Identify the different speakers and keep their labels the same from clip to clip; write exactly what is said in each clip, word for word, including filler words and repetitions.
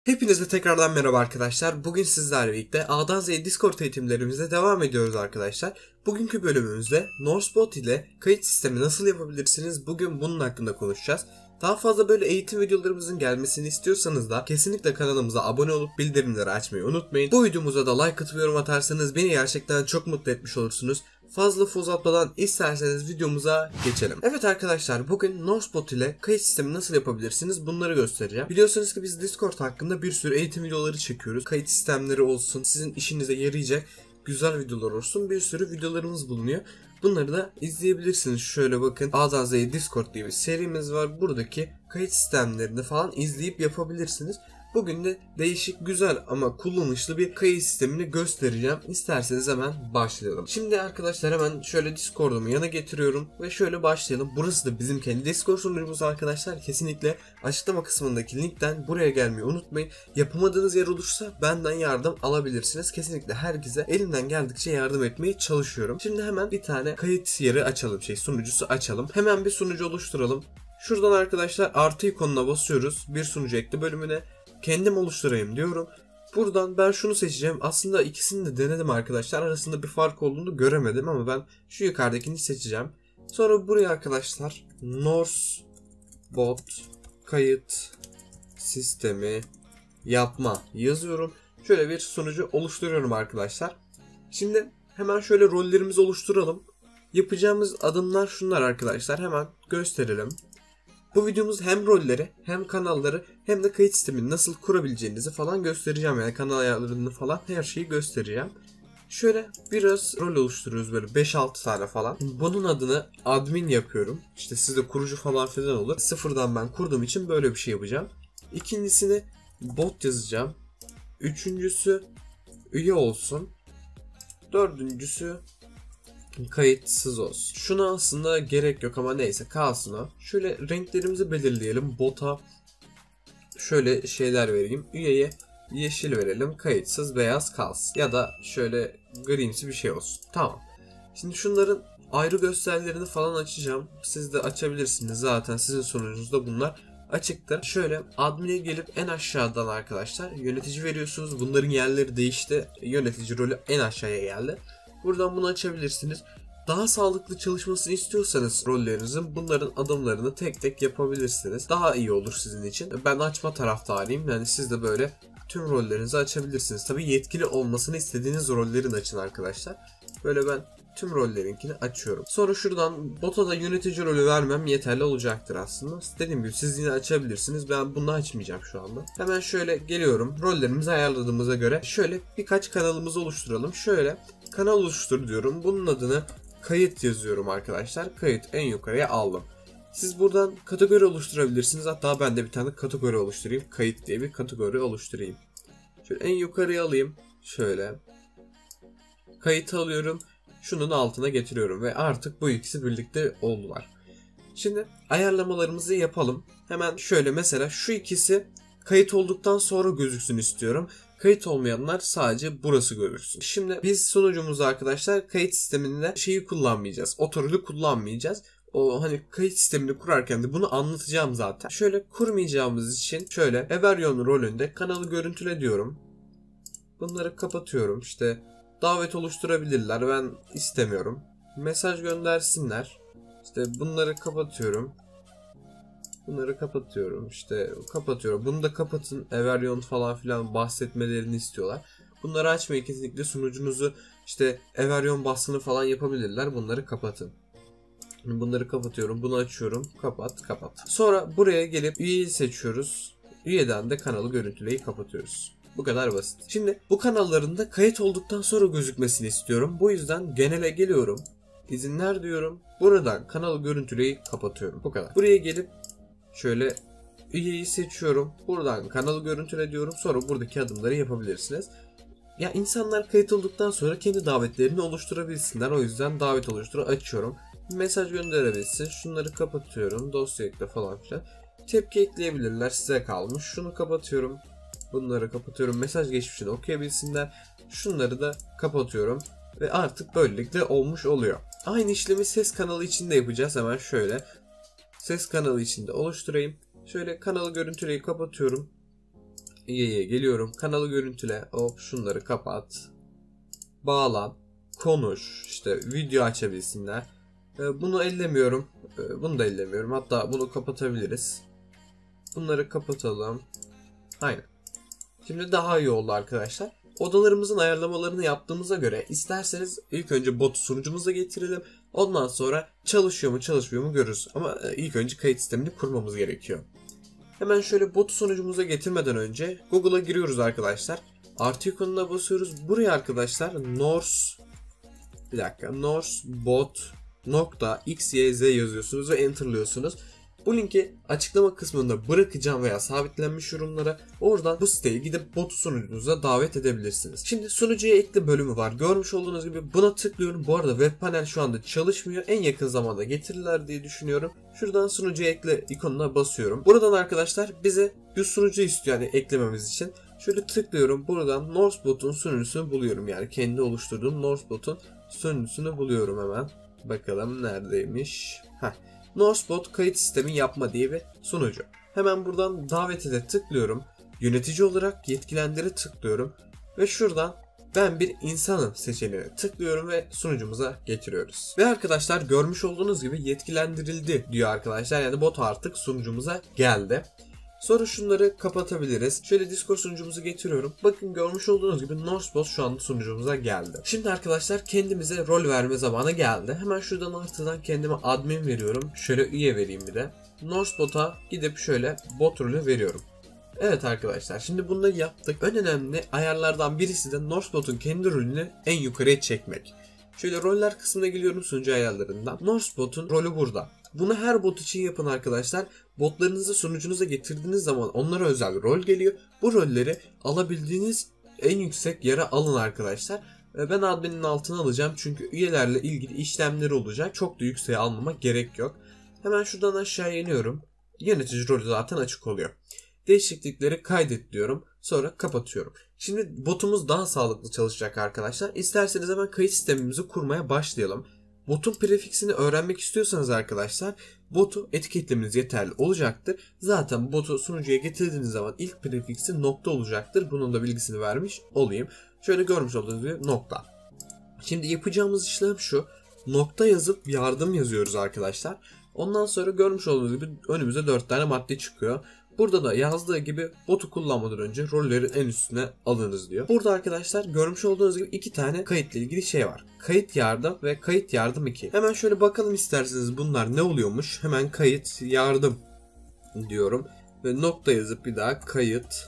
Speaker 1: Hepinize tekrardan merhaba arkadaşlar. Bugün sizlerle birlikte A'dan Z'ye Discord eğitimlerimize devam ediyoruz arkadaşlar. Bugünkü bölümümüzde Norsebot ile kayıt sistemi nasıl yapabilirsiniz? Bugün bunun hakkında konuşacağız. Daha fazla böyle eğitim videolarımızın gelmesini istiyorsanız da kesinlikle kanalımıza abone olup bildirimleri açmayı unutmayın. Bu videomuza da like atıp yorum atarsanız beni gerçekten çok mutlu etmiş olursunuz. Fazla uzatmadan isterseniz videomuza geçelim. Evet arkadaşlar, bugün Norsebot ile kayıt sistemi nasıl yapabilirsiniz bunları göstereceğim. Biliyorsunuz ki biz Discord hakkında bir sürü eğitim videoları çekiyoruz. Kayıt sistemleri olsun, sizin işinize yarayacak güzel videolar olsun, bir sürü videolarımız bulunuyor. Bunları da izleyebilirsiniz. Şöyle bakın, A'dan Z'ye Discord diye bir serimiz var. Buradaki kayıt sistemlerini falan izleyip yapabilirsiniz. Bugün de değişik, güzel ama kullanışlı bir kayıt sistemini göstereceğim. İsterseniz hemen başlayalım. Şimdi arkadaşlar hemen şöyle Discord'umu yana getiriyorum ve şöyle başlayalım. Burası da bizim kendi Discord sunucumuz arkadaşlar. Kesinlikle açıklama kısmındaki linkten buraya gelmeyi unutmayın. Yapamadığınız yer olursa benden yardım alabilirsiniz. Kesinlikle herkese elimden geldikçe yardım etmeye çalışıyorum. Şimdi hemen bir tane kayıt yeri açalım, şey sunucusu açalım. Hemen bir sunucu oluşturalım. Şuradan arkadaşlar artı ikonuna basıyoruz. Bir sunucu ekle bölümüne. Kendim oluşturayım diyorum. Buradan ben şunu seçeceğim. Aslında ikisini de denedim arkadaşlar. Arasında bir fark olduğunu göremedim ama ben şu yukarıdakini seçeceğim. Sonra buraya arkadaşlar Norsebot kayıt sistemi yapma yazıyorum. Şöyle bir sunucu oluşturuyorum arkadaşlar. Şimdi hemen şöyle rollerimizi oluşturalım. Yapacağımız adımlar şunlar arkadaşlar. Hemen gösterelim. Bu videomuz hem rolleri, hem kanalları, hem de kayıt sistemini nasıl kurabileceğinizi falan göstereceğim. Yani kanal ayarlarını falan, her şeyi göstereceğim. Şöyle biraz rol oluşturuyoruz, böyle beş altı tane falan. Bunun adını admin yapıyorum. İşte sizde kurucu falan filan olur. Sıfırdan ben kurduğum için böyle bir şey yapacağım. İkincisini bot yazacağım. Üçüncüsü üye olsun. Dördüncüsü kayıtsız olsun. Şuna aslında gerek yok ama neyse, kalsın o. Şöyle renklerimizi belirleyelim. Bota şöyle şeyler vereyim. Üyeye yeşil verelim. Kayıtsız beyaz kalsın. Ya da şöyle grimsi bir şey olsun. Tamam. Şimdi şunların ayrı gösterilerini falan açacağım. Siz de açabilirsiniz. Zaten sizin sunucunuzda bunlar açıktır. Şöyle admin'e gelip en aşağıdan arkadaşlar yönetici veriyorsunuz. Bunların yerleri değişti. Yönetici rolü en aşağıya geldi. Buradan bunu açabilirsiniz. Daha sağlıklı çalışmasını istiyorsanız rollerinizin, bunların adımlarını tek tek yapabilirsiniz. Daha iyi olur sizin için. Ben açma taraftarıyım. Yani siz de böyle tüm rollerinizi açabilirsiniz. Tabii yetkili olmasını istediğiniz rollerin açın arkadaşlar. Böyle ben tüm rollerinkini açıyorum. Sonra şuradan bota da yönetici rolü vermem yeterli olacaktır aslında. Dediğim gibi siz yine açabilirsiniz. Ben bunu açmayacağım şu anda. Hemen şöyle geliyorum. Rollerimizi ayarladığımıza göre şöyle birkaç kanalımızı oluşturalım. Şöyle kanal oluştur diyorum. Bunun adını kayıt yazıyorum arkadaşlar. Kayıt en yukarıya aldım. Siz buradan kategori oluşturabilirsiniz. Hatta ben de bir tane kategori oluşturayım. Kayıt diye bir kategori oluşturayım. Şöyle en yukarıya alayım. Şöyle. Kayıt alıyorum. Şunun altına getiriyorum ve artık bu ikisi birlikte oldular. Şimdi ayarlamalarımızı yapalım. Hemen şöyle, mesela şu ikisi kayıt olduktan sonra gözüksün istiyorum. Kayıt olmayanlar sadece burası görürsün. Şimdi biz sunucumuzda arkadaşlar kayıt sisteminde şeyi kullanmayacağız. Otorolü kullanmayacağız. O hani kayıt sistemini kurarken de bunu anlatacağım zaten. Şöyle kurmayacağımız için şöyle Everyon rolünde kanalı görüntüle diyorum. Bunları kapatıyorum. İşte davet oluşturabilirler. Ben istemiyorum. Mesaj göndersinler. İşte bunları kapatıyorum. Bunları kapatıyorum. İşte kapatıyorum. Bunu da kapatın. Everyon falan filan bahsetmelerini istiyorlar. Bunları açmayın kesinlikle. Sunucunuzu işte Everyon baskını falan yapabilirler. Bunları kapatın. Bunları kapatıyorum. Bunu açıyorum. Kapat, kapat. Sonra buraya gelip üyeyi seçiyoruz. Üyeden de kanalı görüntüleyi kapatıyoruz. Bu kadar basit. Şimdi bu kanalların da kayıt olduktan sonra gözükmesini istiyorum. Bu yüzden genele geliyorum. İzinler diyorum. Buradan kanalı görüntüleyi kapatıyorum. Bu kadar. Buraya gelip şöyle üyeyi seçiyorum. Buradan kanalı görüntüle diyorum. Sonra buradaki adımları yapabilirsiniz. Ya insanlar kayıt olduktan sonra kendi davetlerini oluşturabilsinler. O yüzden davet oluştur açıyorum. Mesaj gönderebilsin. Şunları kapatıyorum. Dosya ekle falan filan. Tepki ekleyebilirler. Size kalmış. Şunu kapatıyorum. Bunları kapatıyorum. Mesaj geçmişini okuyabilsinler. Şunları da kapatıyorum. Ve artık böylelikle olmuş oluyor. Aynı işlemi ses kanalı içinde yapacağız. Hemen şöyle ses kanalı içinde oluşturayım. Şöyle kanalı görüntüleyi kapatıyorum. İyiye geliyorum. Kanalı görüntüle. Hop şunları kapat. Bağlan. Konuş. İşte video açabilsinler. Bunu ellemiyorum. Bunu da ellemiyorum. Hatta bunu kapatabiliriz. Bunları kapatalım. Aynen. Şimdi daha iyi oldu arkadaşlar. Odalarımızın ayarlamalarını yaptığımıza göre isterseniz ilk önce botu sunucumuza getirelim. Ondan sonra çalışıyor mu çalışmıyor mu görürüz. Ama ilk önce kayıt sistemini kurmamız gerekiyor. Hemen şöyle botu sunucumuza getirmeden önce Google'a giriyoruz arkadaşlar. Artı ikonuna basıyoruz. Buraya arkadaşlar Norse bir dakika norsebot nokta xyz yazıyorsunuz ve enterlıyorsunuz. Bu linki açıklama kısmında bırakacağım veya sabitlenmiş yorumlara. Oradan bu siteye gidip bot sunucunuza davet edebilirsiniz. Şimdi sunucuya ekle bölümü var. Görmüş olduğunuz gibi buna tıklıyorum. Bu arada web panel şu anda çalışmıyor. En yakın zamanda getirirler diye düşünüyorum. Şuradan sunucuya ekle ikonuna basıyorum. Buradan arkadaşlar bize bir sunucu istiyor yani eklememiz için. Şöyle tıklıyorum. Buradan Norsebot'un sunucusunu buluyorum. Yani kendi oluşturduğum Norsebot'un sunucusunu buluyorum hemen. Bakalım neredeymiş. Heh. Norsebot kayıt sistemi yapma diye bir sunucu. Hemen buradan davete de tıklıyorum. Yönetici olarak yetkilendire tıklıyorum. Ve şuradan ben bir insanım seçeneğine tıklıyorum ve sunucumuza getiriyoruz. Ve arkadaşlar görmüş olduğunuz gibi yetkilendirildi diyor arkadaşlar. Yani bot artık sunucumuza geldi. Sonra şunları kapatabiliriz. Şöyle Discord sunucumuzu getiriyorum. Bakın görmüş olduğunuz gibi Norsebot şu anda sunucumuza geldi. Şimdi arkadaşlar kendimize rol verme zamanı geldi. Hemen şuradan artıdan kendime admin veriyorum. Şöyle üye vereyim bir de. Norsebot'a gidip şöyle bot rolü veriyorum. Evet arkadaşlar şimdi bunları yaptık. En önemli ayarlardan birisi de Norsebot'un kendi rolünü en yukarıya çekmek. Şöyle roller kısmına geliyorum sunucu ayarlarından. Norsebot'un rolü burada. Bunu her bot için yapın arkadaşlar. Botlarınızı sunucunuza getirdiğiniz zaman onlara özel rol geliyor. Bu rolleri alabildiğiniz en yüksek yere alın arkadaşlar. Ben adminin altına alacağım çünkü üyelerle ilgili işlemleri olacak. Çok da yükseğe almama gerek yok. Hemen şuradan aşağı iniyorum. Yönetici rolü zaten açık oluyor. Değişiklikleri kaydet diyorum. Sonra kapatıyorum. Şimdi botumuz daha sağlıklı çalışacak arkadaşlar. İsterseniz hemen kayıt sistemimizi kurmaya başlayalım. Botun prefixini öğrenmek istiyorsanız arkadaşlar botu etiketlemeniz yeterli olacaktır. Zaten botu sunucuya getirdiğiniz zaman ilk prefiksi nokta olacaktır. Bunun da bilgisini vermiş olayım. Şöyle görmüş olduğunuz gibi nokta. Şimdi yapacağımız işlem şu. Nokta yazıp yardım yazıyoruz arkadaşlar. Ondan sonra görmüş olduğunuz gibi önümüze dört tane madde çıkıyor. Burada da yazdığı gibi botu kullanmadan önce rollerin en üstüne alınız diyor. Burada arkadaşlar görmüş olduğunuz gibi iki tane kayıtla ilgili şey var. Kayıt yardım ve kayıt yardım iki. Hemen şöyle bakalım isterseniz bunlar ne oluyormuş. Hemen kayıt yardım diyorum. Ve nokta yazıp bir daha kayıt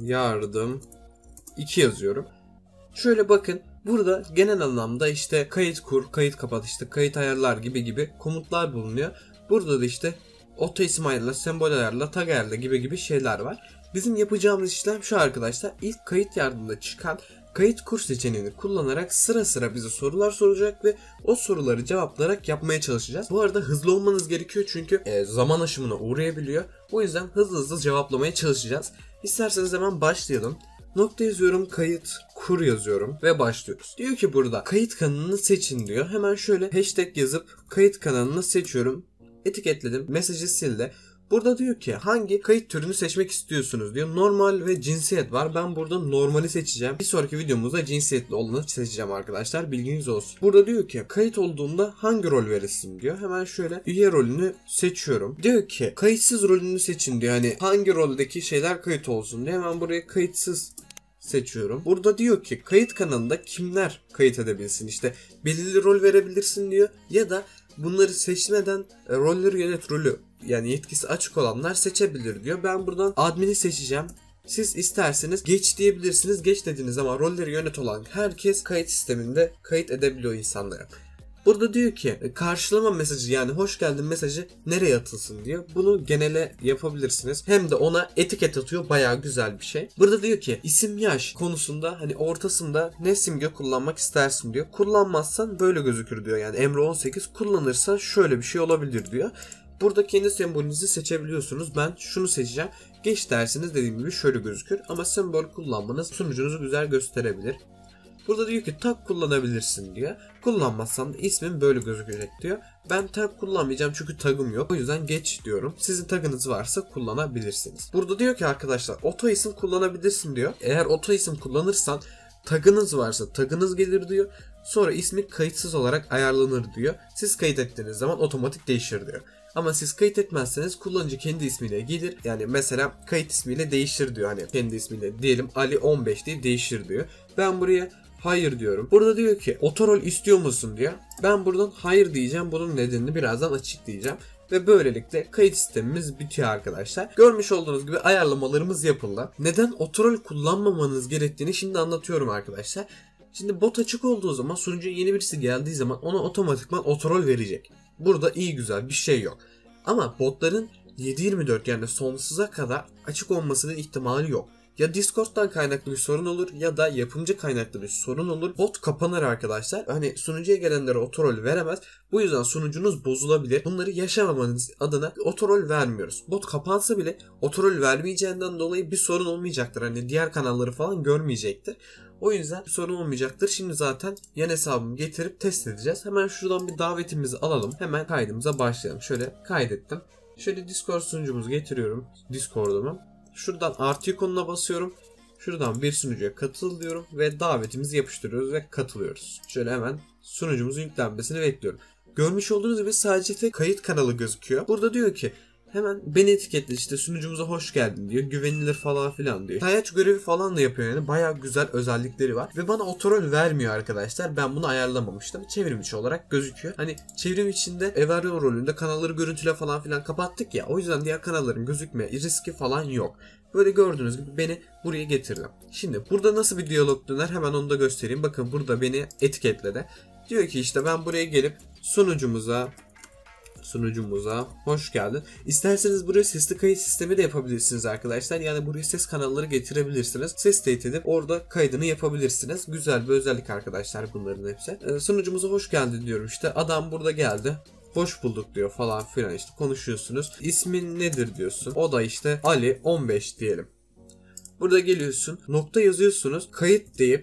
Speaker 1: yardım iki yazıyorum. Şöyle bakın. Burada genel anlamda işte kayıt kur, kayıt kapat, işte kayıt ayarlar gibi gibi komutlar bulunuyor. Burada da işte oto isim ayarla, sembol ayarla, tag ayarla gibi gibi şeyler var. Bizim yapacağımız işlem şu arkadaşlar. İlk kayıt yardımında çıkan kayıt kur seçeneğini kullanarak sıra sıra bize sorular soracak ve o soruları cevaplayarak yapmaya çalışacağız. Bu arada hızlı olmanız gerekiyor çünkü e, zaman aşımına uğrayabiliyor. O yüzden hızlı hızlı cevaplamaya çalışacağız. İsterseniz hemen başlayalım. Nokta yazıyorum, kayıt kur yazıyorum ve başlıyoruz. Diyor ki burada kayıt kanalını seçin diyor. Hemen şöyle hashtag yazıp kayıt kanalını seçiyorum. Etiketledim. Mesajı sildi. Burada diyor ki hangi kayıt türünü seçmek istiyorsunuz diyor. Normal ve cinsiyet var. Ben burada normali seçeceğim. Bir sonraki videomuzda cinsiyetli olanı seçeceğim arkadaşlar. Bilginiz olsun. Burada diyor ki kayıt olduğunda hangi rol verirsin diyor. Hemen şöyle üye rolünü seçiyorum. Diyor ki kayıtsız rolünü seçin diyor. Hani hangi roldeki şeyler kayıt olsun diyor. Hemen buraya kayıtsız seçiyorum. Burada diyor ki kayıt kanalında kimler kayıt edebilsin? İşte belirli rol verebilirsin diyor. Ya da bunları seçmeden e, rolleri yönet rolü yani yetkisi açık olanlar seçebilir diyor. Ben buradan admini seçeceğim. Siz isterseniz geç diyebilirsiniz. Geç dediğiniz zaman rolleri yönet olan herkes kayıt sisteminde kayıt edebiliyor insanlara. Burada diyor ki karşılama mesajı yani hoş geldin mesajı nereye atılsın diyor. Bunu genele yapabilirsiniz. Hem de ona etiket atıyor. Bayağı güzel bir şey. Burada diyor ki isim yaş konusunda hani ortasında ne simge kullanmak istersin diyor. Kullanmazsan böyle gözükür diyor. Yani Emre on sekiz kullanırsan şöyle bir şey olabilir diyor. Burada kendi sembolünüzü seçebiliyorsunuz. Ben şunu seçeceğim. Geç dersiniz dediğim gibi şöyle gözükür. Ama sembol kullanmanız sunucunuzu güzel gösterebilir. Burada diyor ki tag kullanabilirsin diyor. Kullanmazsam da ismin böyle gözükecek diyor. Ben tag kullanmayacağım çünkü tagım yok. O yüzden geç diyorum. Sizin tagınız varsa kullanabilirsiniz. Burada diyor ki arkadaşlar oto isim kullanabilirsin diyor. Eğer oto isim kullanırsan tagınız varsa tagınız gelir diyor. Sonra ismi kayıtsız olarak ayarlanır diyor. Siz kayıt ettiğiniz zaman otomatik değişir diyor. Ama siz kayıt etmezseniz kullanıcı kendi ismiyle gelir. Yani mesela kayıt ismiyle değişir diyor. Hani kendi ismiyle diyelim Ali on beş diye değişir diyor. Ben buraya hayır diyorum. Burada diyor ki otorol istiyor musun diyor. Ben buradan hayır diyeceğim. Bunun nedenini birazdan açıklayacağım. Ve böylelikle kayıt sistemimiz bitiyor arkadaşlar. Görmüş olduğunuz gibi ayarlamalarımız yapıldı. Neden otorol kullanmamanız gerektiğini şimdi anlatıyorum arkadaşlar. Şimdi bot açık olduğu zaman sunucuya yeni birisi geldiği zaman ona otomatikman otorol verecek. Burada iyi güzel bir şey yok. Ama botların yedi yirmi dört yani sonsuza kadar açık olmasının ihtimali yok. Ya Discord'dan kaynaklı bir sorun olur ya da yapımcı kaynaklı bir sorun olur. Bot kapanır arkadaşlar. Hani sunucuya gelenlere otorol veremez. Bu yüzden sunucunuz bozulabilir. Bunları yaşamamanız adına otorol vermiyoruz. Bot kapansa bile otorol vermeyeceğinden dolayı bir sorun olmayacaktır. Hani diğer kanalları falan görmeyecektir. O yüzden sorun olmayacaktır. Şimdi zaten yan hesabımı getirip test edeceğiz. Hemen şuradan bir davetimizi alalım. Hemen kaydımıza başlayalım. Şöyle kaydettim. Şöyle Discord sunucumuzu getiriyorum. Discord'umu. Şuradan artı ikonuna basıyorum. Şuradan bir sunucuya katıl diyorum ve davetimizi yapıştırıyoruz ve katılıyoruz. Şöyle hemen sunucumuzun yüklenmesini bekliyorum. Görmüş olduğunuz gibi sadece tek kayıt kanalı gözüküyor. Burada diyor ki hemen beni etiketle işte sunucumuza hoş geldin diyor. Güvenilir falan filan diyor. Sayaç görevi falan da yapıyor yani. Bayağı güzel özellikleri var. Ve bana otorol vermiyor arkadaşlar. Ben bunu ayarlamamıştım. Çevrim içi olarak gözüküyor. Hani çevrim içinde Everio rolünde kanalları görüntüle falan filan kapattık ya. O yüzden diğer kanalların gözükme riski falan yok. Böyle gördüğünüz gibi beni buraya getirdi. Şimdi burada nasıl bir diyalog döner hemen onu da göstereyim. Bakın burada beni etiketledi. Diyor ki işte ben buraya gelip sunucumuza sunucumuza hoş geldin. İsterseniz buraya sesli kayıt sistemi de yapabilirsiniz arkadaşlar. Yani buraya ses kanalları getirebilirsiniz. Ses teyit edip orada kaydını yapabilirsiniz. Güzel bir özellik arkadaşlar bunların hepsi. Ee, sunucumuza hoş geldin diyorum işte. Adam burada geldi. Hoş bulduk diyor falan filan işte konuşuyorsunuz. İsmin nedir diyorsun. O da işte Ali on beş diyelim. Burada geliyorsun. Nokta yazıyorsunuz. Kayıt deyip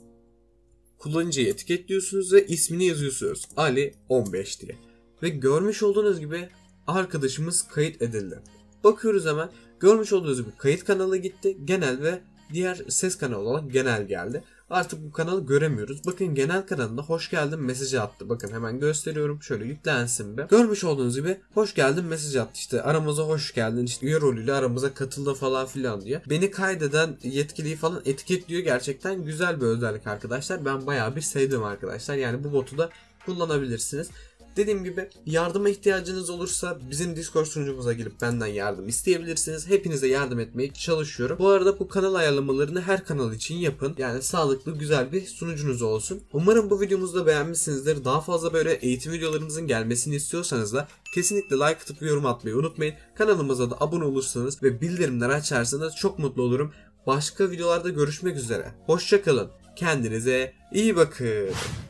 Speaker 1: kullanıcıyı etiketliyorsunuz ve ismini yazıyorsunuz. Ali on beş diye. Ve görmüş olduğunuz gibi arkadaşımız kayıt edildi. Bakıyoruz hemen. Görmüş olduğunuz gibi kayıt kanalı gitti. Genel ve diğer ses kanalı olan genel geldi. Artık bu kanalı göremiyoruz. Bakın genel kanalında hoş geldin mesajı attı. Bakın hemen gösteriyorum. Şöyle yüklensin bir. Görmüş olduğunuz gibi hoş geldin mesajı attı. İşte aramıza hoş geldin. İşte üye rolüyle aramıza katıldı falan filan diyor. Beni kaydeden yetkiliyi falan etiketliyor. Gerçekten güzel bir özellik arkadaşlar. Ben bayağı bir sevdim arkadaşlar. Yani bu botu da kullanabilirsiniz. Dediğim gibi yardıma ihtiyacınız olursa bizim Discord sunucumuza girip benden yardım isteyebilirsiniz. Hepinize yardım etmeye çalışıyorum. Bu arada bu kanal ayarlamalarını her kanal için yapın. Yani sağlıklı güzel bir sunucunuz olsun. Umarım bu videomuzu da beğenmişsinizdir. Daha fazla böyle eğitim videolarımızın gelmesini istiyorsanız da kesinlikle like atıp yorum atmayı unutmayın. Kanalımıza da abone olursanız ve bildirimleri açarsanız çok mutlu olurum. Başka videolarda görüşmek üzere. Hoşça kalın. Kendinize iyi bakın.